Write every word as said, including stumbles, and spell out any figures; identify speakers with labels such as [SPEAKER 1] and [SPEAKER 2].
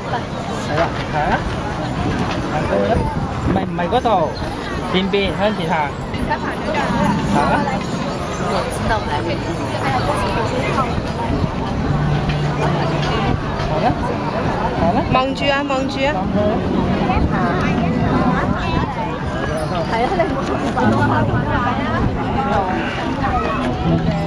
[SPEAKER 1] 係啦，行啊，行過去啦。唔係唔係嗰度，前邊向前行。行啊！我知道嚟。行啦，行啦。
[SPEAKER 2] 望住啊，望住啊！
[SPEAKER 3] 係啊，你冇錯，講多下。